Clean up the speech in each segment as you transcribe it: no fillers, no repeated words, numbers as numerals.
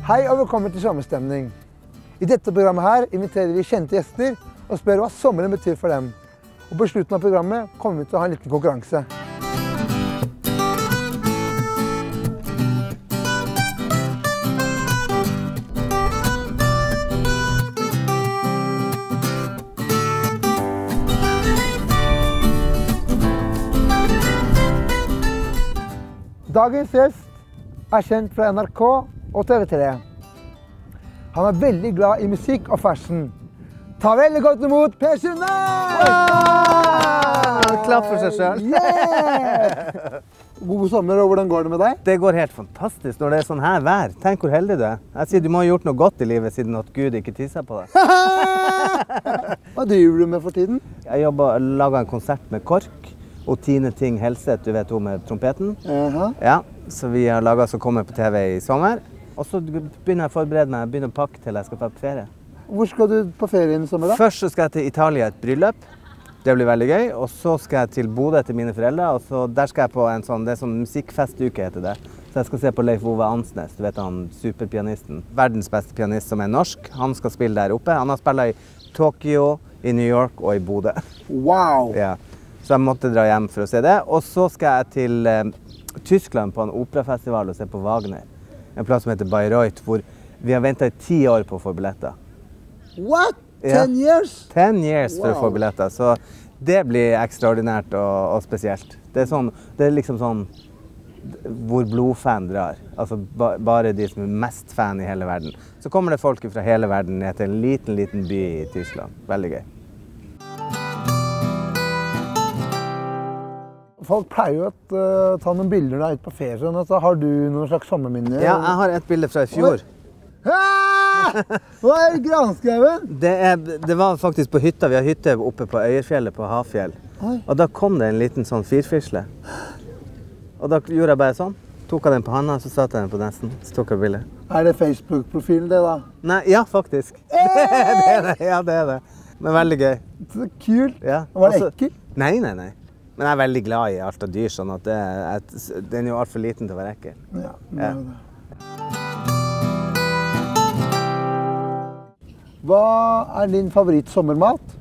Hei og velkommen til Sommerstemning. I dette programmet her inviterer vi kjente gjester og spør hva sommeren betyr for dem. Og på slutten av programmet kommer vi til å ha en liten konkurranse. Dagens gjest er kjent fra NRK og TV3. Han er veldig glad i musikk og fashion. Ta veldig godt imot Per Sundnes! Klapp for seg selv. Yeah! God sommer, og hvordan går det med deg? Det går helt fantastisk når det er sånn her vær. Tenk hvor heldig du er. Jeg sier du må ha gjort noe godt i livet siden at Gud ikke tisser på deg. Hva driver du med for tiden? Jeg lager en konsert med KORK og Tine Ting Helseth, du vet hun med trompeten. Ja, så vi har laget som kommer på TV i sommer. Og så begynner jeg å forberede meg, begynner å pakke til jeg skal på ferie. Hvor skal du på ferien i sommer da? Først så skal jeg til Italia et bryllup. Det blir veldig gøy. Og så skal jeg til Bodø til mine foreldre. Og så der skal jeg på en sånn, det er sånn musikkfestuke heter det. Så jeg skal se på Leif Ove Ansnes, du vet han superpianisten. Verdens beste pianist som er norsk. Han skal spille der oppe. Han har spillet i Tokyo, i New York og i Bodø. Wow! Ja. Så jeg måtte dra hjem for å se det. Og så skal jeg til Tyskland på en operafestival og se på Wagner. En plass som heter Bayreuth, hvor vi har ventet i 10 år på å få billetter. What? 10 years? 10 years for å få billetter, så det blir ekstraordinært og spesielt. Det er liksom sånn hvor blodfan drar, altså bare de som er mest fan i hele verden. Så kommer det folk fra hele verden ned til en liten by i Tyskland. Veldig gøy. Folk pleier jo å ta noen bilder der ute på ferien. Altså, har du noen slags sommerminner? Ja, jeg har et bilde fra i fjor. Hva er granskauen? Det var faktisk på hytta. Vi har hytte oppe på Øyerfjellet på Hafjell. Og da kom det en liten sånn firfisle. Og da gjorde jeg bare sånn. Tok jeg den på handa, så satte jeg den på nesten. Så tok jeg bildet. Er det Facebook-profilen det da? Nei, ja faktisk. Det er det. Ja, det er det. Men veldig gøy. Så kult. Ja. Var det ekkelt? Nei. Men jeg er veldig glad i alt av dyr, sånn at den er jo alt for liten til å være ekkel. Ja, det er det. Hva er din favoritt-sommermat?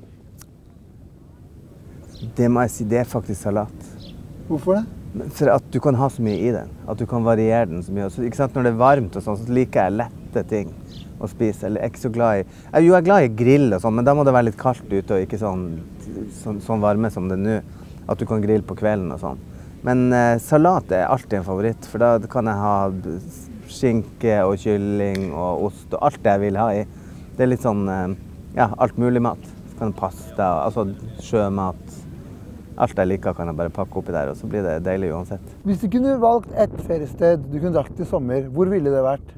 Det må jeg si, det er faktisk salat. Hvorfor det? For at du kan ha så mye i den, at du kan variere den så mye. Så, ikke sant? Når det er varmt og sånn, så liker jeg lette ting å spise. Eller jeg er ikke så glad i... Jeg er glad i grill og sånn, men da må det være litt kaldt ute og ikke sånn varme som det er nå. At du kan grille på kvelden og sånn. Men salat er alltid en favoritt, for da kan jeg ha skinke og kylling og ost og alt det jeg vil ha i. Det er litt sånn, ja, alt mulig mat. Så kan pasta, altså sjømat. Alt jeg liker kan jeg bare pakke oppi der, og så blir det deilig uansett. Hvis du kunne valgt et feriested du kunne dratt i sommer, hvor ville det vært?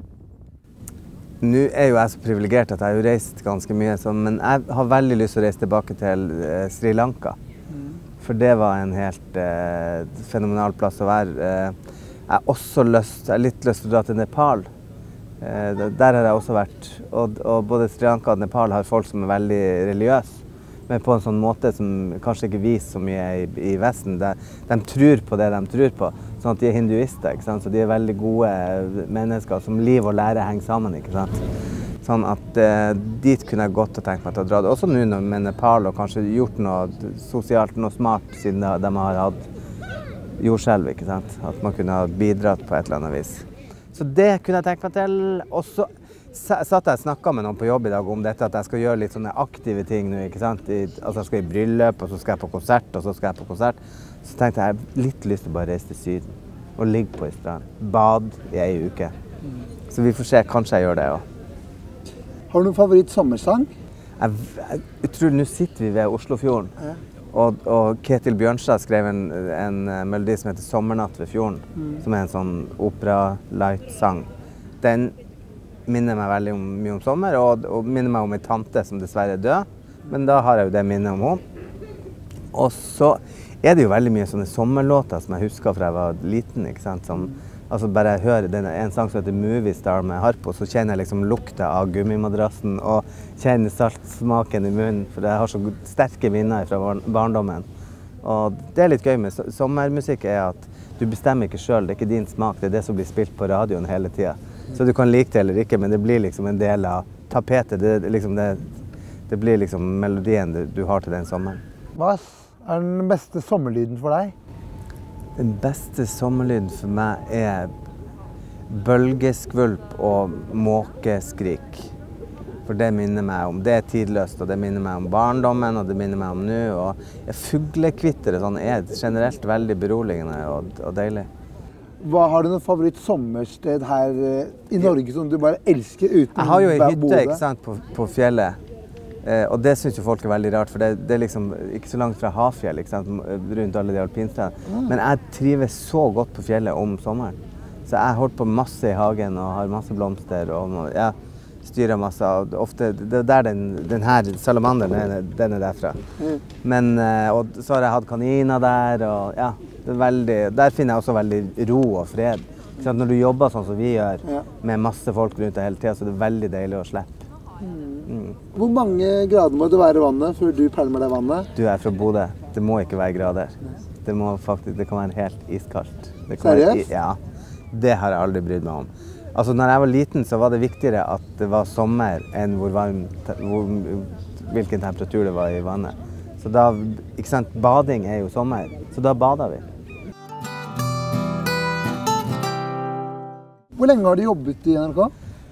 Nå er jo jeg så privilegert at jeg har jo reist ganske mye, men jeg har veldig lyst til å reise tilbake til Sri Lanka. For det var en helt fenomenal plass å være. Jeg har litt lyst til å dra til Nepal. Der har jeg også vært. Og både Sri Lanka og Nepal har folk som er veldig religiøse. Men på en sånn måte som kanskje ikke viser så mye i Vesten. De tror på det de tror på. Sånn at de er hinduister, ikke sant? Så de er veldig gode mennesker som liv og lære henger sammen, ikke sant? Sånn at dit kunne jeg godt ha tenkt meg til å dra det. Også nå med Nepal og kanskje gjort noe sosialt, noe smart, siden de har hatt jordskjelv, ikke sant? At man kunne ha bidratt på et eller annet vis. Så det kunne jeg tenkt meg til. Og så satt jeg og snakket med noen på jobb i dag om dette, at jeg skal gjøre litt sånne aktive ting nå, ikke sant? Altså jeg skal i bryllup, og så skal jeg på konsert, og så skal jeg på konsert. Så tenkte jeg har litt lyst til å bare reise til Syden og ligge på i strand. Bad i en uke. Så vi får se, kanskje jeg gjør det også. Har du noen favoritt-sommersang? Jeg tror nå sitter vi ved Oslofjorden, og Ketil Bjørnstad skrev en melodi som heter Sommernatt ved fjorden, som er en sånn opera-light-sang. Den minner meg veldig mye om sommer, og minner meg om en tante som dessverre er død, men da har jeg jo det minnet om henne. Og så er det jo veldig mye sånne sommerlåter som jeg husker fra jeg var liten, ikke sant? Altså bare jeg hører en sang som heter Movie Star med Harpo, så kjenner jeg liksom lukta av gummimadrassen og kjenner saltsmaken i munnen, for jeg har så sterke minner fra barndommen. Og det er litt gøy med sommermusikk er at du bestemmer ikke selv, det er ikke din smak, det er det som blir spilt på radioen hele tiden. Så du kan like det eller ikke, men det blir liksom en del av tapetet. Det blir liksom melodien du har til den sommeren. Hva den beste sommerlyden for deg? Den beste sommerlyden for meg bølgeskvulp og måkeskrik. For det minner meg om, det tidløst, og det minner meg om barndommen, og det minner meg om nå. Og fuglekvitter sånn, generelt veldig beroligende og deilig. Har du noen favoritt sommersted her i Norge som du bare elsker uten Jeg har jo en hytte, ikke sant, på fjellet. Og det synes jo folk veldig rart, for det liksom ikke så langt fra Hafjell, ikke sant, rundt alle de alpinstedene. Men jeg trives så godt på fjellet om sommeren. Så jeg holdt på masse i hagen og har masse blomster og styrer masse. Ofte, det der den her salamanderen, den derfra. Men, og så har jeg hatt kaniner der, og ja, der finner jeg også veldig ro og fred. Når du jobber sånn som vi gjør, med masse folk rundt deg hele tiden, så er det veldig deilig å slippe. Hvor mange grader må det være i vannet før du pælmer deg i vannet? Du er fra Bodø. Det må ikke være grader. Det kan være helt iskaldt. Seriøst? Ja. Det har jeg aldri brydd meg om. Altså, når jeg var liten, så var det viktigere at det var sommer enn hvilken temperatur det var i vannet. Så da, ikke sant, bading er jo sommer, så da bader vi. Hvor lenge har du jobbet i NRK?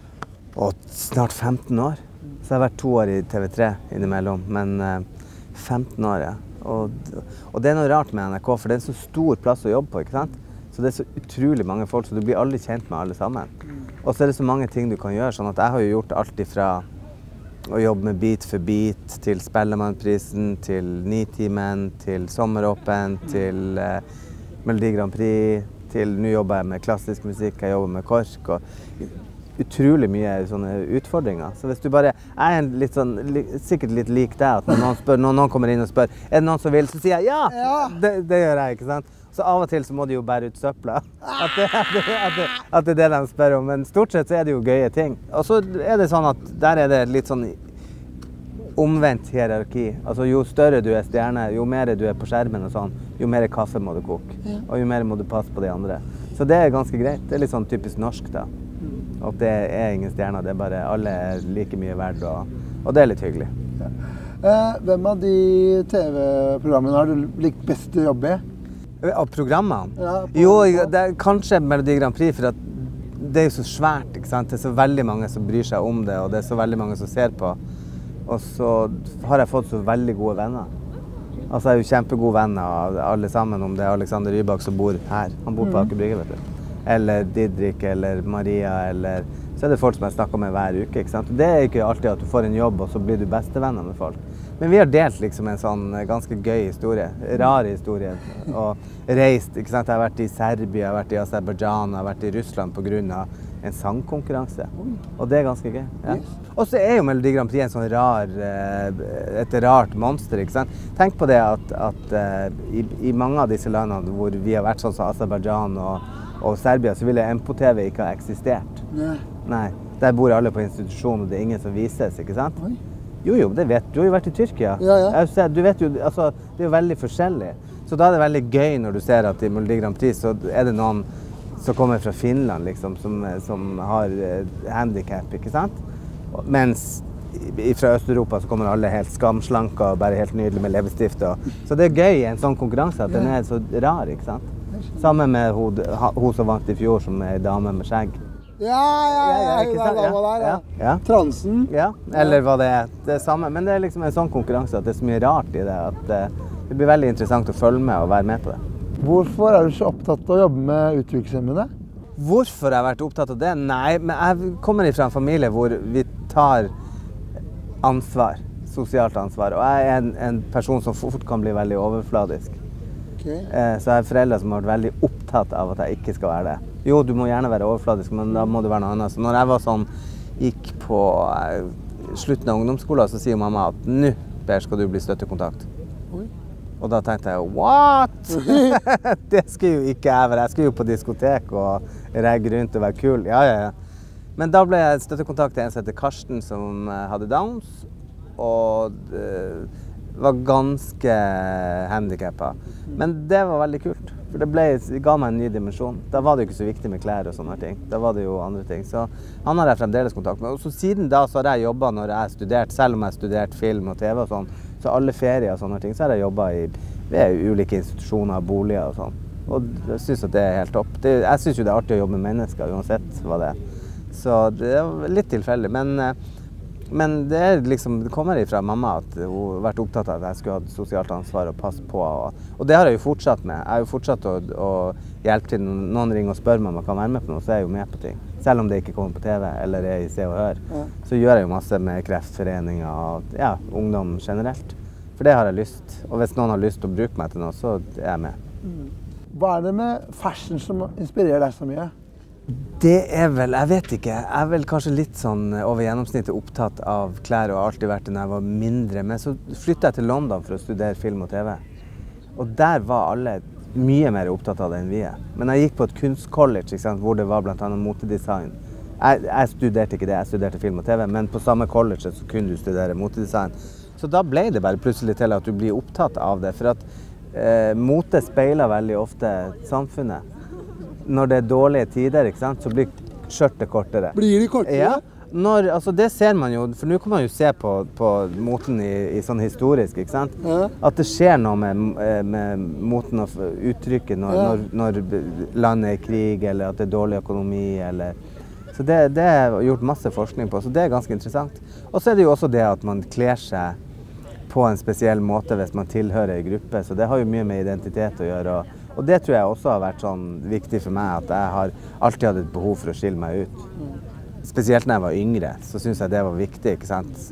Snart 15 år. Så jeg har vært 2 år i TV3 innimellom, men 15 år, ja. Og det er noe rart med NRK, for det er en så stor plass å jobbe på, ikke sant? Så det er så utrolig mange folk, så du blir aldri kjent med alle sammen. Og så er det så mange ting du kan gjøre, sånn at jeg har jo gjort alt ifra å jobbe med Beat for Beat, til Spellemannprisen, til Nitimen, til Sommeråpen, til Melodi Grand Prix, til nå jobber jeg med klassisk musikk, jeg jobber med KORK, og utrolig mye sånne utfordringer. Så hvis du bare litt sånn, sikkert litt lik deg, at når noen kommer inn og spør, er det noen som vil, så sier jeg ja! Det gjør jeg, ikke sant? Så av og til så må de jo bære ut søpla. At det er det de spør om. Men stort sett så er det jo gøye ting. Og så er det sånn at der er det litt sånn omvendt hierarki. Altså jo større du er stjerne, jo mer du er på skjermen og sånn, jo mer kaffe må du koke. Og jo mer må du passe på de andre. Så det er ganske greit. Det er litt sånn typisk norsk da. Og det er ingen stjerner, det er bare alle er like mye verdt, og det er litt hyggelig. Hvem av de TV-programmene har du likt best å jobbe i? Av programmene? Ja, jo, det er kanskje Melodi Grand Prix, for at det er jo så svært, ikke sant? Det er så veldig mange som bryr seg om det, og det er så veldig mange som ser på. Og så har jeg fått så veldig gode venner. Altså, jeg er jo kjempegode venner av alle sammen, om det er Alexander Rybak som bor her. Han bor på Aker Brygge, vet du. Eller Didrik, eller Maria, eller så er det folk som jeg snakker med hver uke, ikke sant? Det er ikke alltid at du får en jobb, og så blir du bestevenner med folk. Men vi har delt liksom en sånn ganske gøy historie, rar historie, og reist, ikke sant? Jeg har vært i Serbia, jeg har vært i Aserbajdsjan, jeg har vært i Russland på grunn av en sangkonkurranse. Og det er ganske gøy. Ja. Og så er jo Melodi Grand Prix en sånn et rart monster, ikke sant? Tenk på det at i mange av disse landene hvor vi har vært sånn som Aserbajdsjan og Serbia, så ville MPO-TV ikke ha eksistert. Nei. Der bor alle på institusjon, og det er ingen som vises, ikke sant? Jo, det vet du. Du har jo vært i Tyrkia. Du vet jo, altså, det er jo veldig forskjellig. Så da er det veldig gøy når du ser at i Melodi Grand Prix så er det noen som kommer fra Finland, liksom, som har handicap, ikke sant? Mens fra Østeuropa så kommer alle helt skamslanka og bare helt nydelig med leppestift. Så det er gøy i en sånn konkurranse at den er så rar, ikke sant? Sammen med hun som vant i fjor, som er dame med skjegg. Transen. Ja, eller hva det er. Det er samme, men det er liksom en sånn konkurranse at det er så mye rart i det, at det blir veldig interessant å følge med og være med på det. Hvorfor er du så opptatt av å jobbe med utviklingshemmede? Hvorfor jeg har vært opptatt av det? Nei, men jeg kommer fra en familie hvor vi tar ansvar, sosialt ansvar, og jeg er en person som fort kan bli veldig overfladisk. Så jeg har foreldre som har vært veldig opptatt av at jeg ikke skal være det. Jo, du må gjerne være overfladisk, men da må du være noe annet. Så når jeg var sånn, gikk på slutten av ungdomsskolen, så sier mamma at nå, Per, skal du bli støttekontakt. Og da tenkte jeg, what? Det skulle jo ikke jeg være. Jeg skulle jo på diskotek og regge rundt og være kul. Ja. Men da ble jeg støttekontakt til en som heter Karsten, som hadde Downs, og var ganske handicapet. Men det var veldig kult, For det ga meg en ny dimensjon. Da var det jo ikke så viktig med klær og sånne ting. Da var det jo andre ting. Så han har jeg fremdeles kontakt med. Og så siden da så har jeg jobbet når jeg har studert, selv om jeg har studert film og TV og sånn, så alle ferier og sånne ting, så har jeg jobbet ved ulike institusjoner og boliger og sånn. Og jeg synes at det er helt topp. Jeg synes jo det er artig å jobbe med mennesker, uansett hva det er. Så det er litt tilfeldig. Men det er liksom, det kommer ifra mamma at hun har vært opptatt av at jeg skulle ha et sosialt ansvar og passe på. Og det har jeg jo fortsatt med. Jeg har jo fortsatt å hjelpe til. Noen ringer og spør meg om jeg kan være med på noe, så er jeg jo med på ting. Selv om det ikke kommer på TV eller er i Se og Hør, så gjør jeg jo masse med kreftforeninger og ja, ungdom generelt. For det har jeg lyst. Og hvis noen har lyst til å bruke meg til noe, så er jeg med. Hva er det med fashion som inspirerer deg så mye? Det er vel, jeg vet ikke, jeg er vel kanskje litt sånn over gjennomsnittet opptatt av klær og har alltid vært det når jeg var mindre. Men så flyttet jeg til London for å studere film og TV. Og der var alle mye mer opptatt av det enn vi er. Men jeg gikk på et kunstcollege, ikke sant, hvor det var blant annet motedesign. Jeg studerte ikke det, jeg studerte film og TV, men på samme college så kunne du studere motedesign. Så da ble det bare plutselig til at du blir opptatt av det, for at mote speiler veldig ofte samfunnet. Når det er dårlige tider, ikke sant, så blir skjørtet kortere. Blir de kortere? Ja, altså det ser man jo, for nå kan man jo se på moten i sånn historisk, ikke sant? Ja. At det skjer noe med moten og uttrykket når landet er i krig, eller at det er dårlig økonomi, eller... Så det er gjort masse forskning på, så det er ganske interessant. Og så er det jo også det at man kler seg på en spesiell måte hvis man tilhører en gruppe, så det har jo mye med identitet å gjøre. Og det tror jeg også har vært sånn viktig for meg, at jeg har alltid hatt et behov for å skille meg ut. Spesielt når jeg var yngre, så synes jeg det var viktig, ikke sant?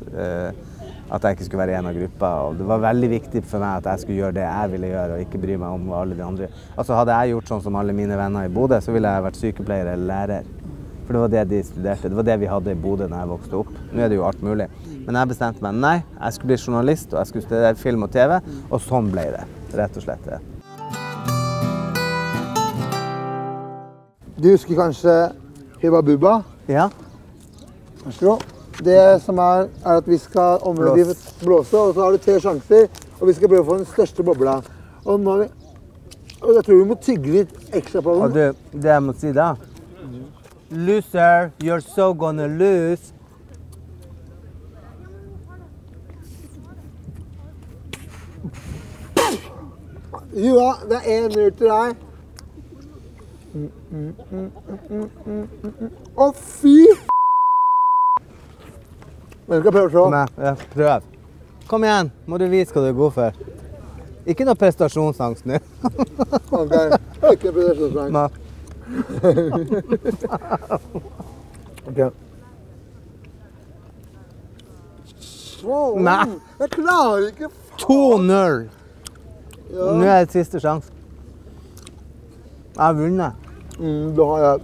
At jeg ikke skulle være en av gruppa. Og det var veldig viktig for meg at jeg skulle gjøre det jeg ville gjøre, og ikke bry meg om alle de andre. Altså hadde jeg gjort sånn som alle mine venner i Bodø, så ville jeg vært sykepleier eller lærer. For det var det de studerte, det var det vi hadde i Bodø når jeg vokste opp. Nå er det jo alt mulig. Men jeg bestemte meg, nei, jeg skulle bli journalist, og jeg skulle studere film og TV, og sånn ble det, rett og slett det. Du husker kanskje Hubba Bubba? Ja. Vær så god. Det som er at vi skal blåse, og så har du 3 sjanser, og vi skal prøve å få den største bobla. Og jeg tror vi må tygge litt ekstra på den. Og det jeg må si da, loser, you're so gonna lose. Ja, det er 1-0 til deg. Å, fy! Men du skal prøve å se. Nei, ja, prøv. Kom igjen, må du vise hva du er god for. Ikke noe prestasjonsangst nå. Ok, ikke prestasjonsangst. Nei. Ok. Nei. Jeg klarer ikke. 2-0. Ja. Nå er det siste sjanse. Jeg har vunnet. Det har jeg.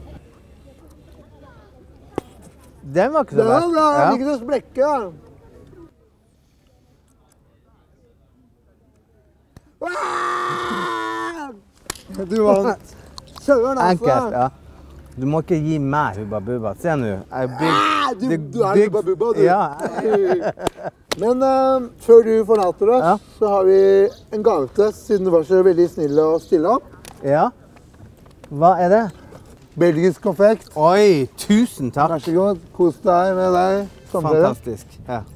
Den var ikke så verst. Den var bra, jeg fikk ikke noe sprekke. Du vant. Søren, altså. Enkelt, ja. Du må ikke gi meg Hubba Bubba. Se nå. Du er Hubba Bubba, du. Ja. Men før du forlater oss, så har vi en gave til oss, siden du var så veldig snill å stille opp. Ja. Hva er det? Belgisk konfekt. Oi, tusen takk. Vær så god. Kos deg med deg. Fantastisk. Ja.